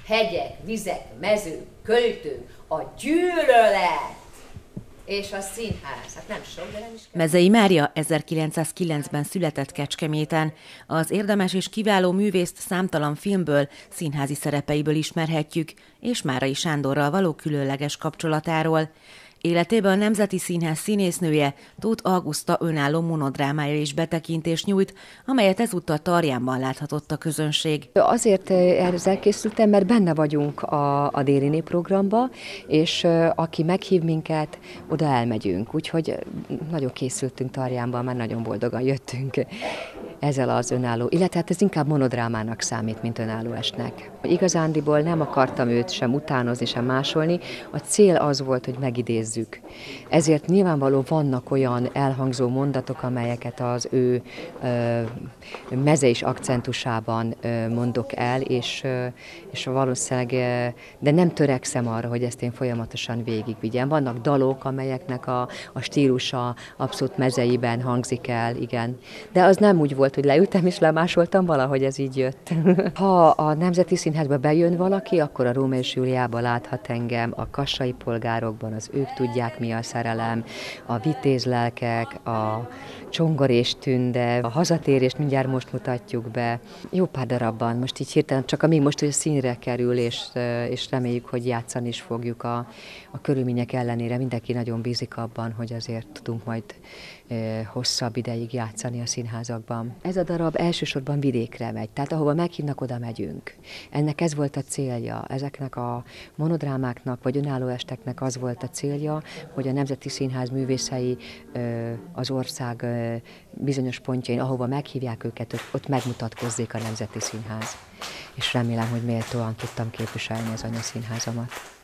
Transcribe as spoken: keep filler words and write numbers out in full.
hegyek, vizek, mezők, költők, a gyűlölet és a színház. Hát nem sok, de nem is kell. Mezei Mária ezerkilencszázkilencben született Kecskeméten. Az érdemes és kiváló művészt számtalan filmből, színházi szerepeiből ismerhetjük, és Márai Sándorral való különleges kapcsolatáról. Életében a Nemzeti Színház színésznője, Tóth Auguszta önálló monodrámája is betekintést nyújt, amelyet ezúttal Tarjánban láthatott a közönség. Azért ezzel készültem, mert benne vagyunk a, a Déli programban, és aki meghív minket, oda elmegyünk. Úgyhogy nagyon készültünk Tarjánban, már nagyon boldogan jöttünk ezzel az önálló, illetve hát ez inkább monodrámának számít, mint önálló estnek. Igazándiból nem akartam őt sem utánozni, sem másolni, a cél az volt, hogy megidézzük. Ezért nyilvánvaló vannak olyan elhangzó mondatok, amelyeket az ő ö, mezei akcentusában ö, mondok el, és, ö, és valószínűleg, ö, de nem törekszem arra, hogy ezt én folyamatosan végigvigyem. Vannak dalok, amelyeknek a, a stílusa abszolút mezeiben hangzik el, igen. De az nem úgy volt, hogy leültem és lemásoltam, valahogy ez így jött. Ha a Nemzeti Színházba bejön valaki, akkor a Rómeó és Júliában láthat engem, a Kassai polgárokban, az Ők tudják mi a szerelem, a Vitéz lelkek, a Csongor és Tünde, a Hazatérést mindjárt most mutatjuk be. Jó pár darabban, most így hirtelen, csak amíg most, hogy a színre kerül, és, és reméljük, hogy játszani is fogjuk a, a körülmények ellenére. Mindenki nagyon bízik abban, hogy azért tudunk majd e, hosszabb ideig játszani a színházakban. Ez a darab elsősorban vidékre megy, tehát ahova meghívnak, oda megyünk. Ennek ez volt a célja, ezeknek a monodrámáknak, vagy önálló esteknek az volt a célja, hogy a Nemzeti Színház művészei e, az ország e, bizonyos pontjain, ahova meghívják őket, ott megmutatkozzék a Nemzeti Színház. És remélem, hogy méltóan tudtam képviselni az anyaszínházamat.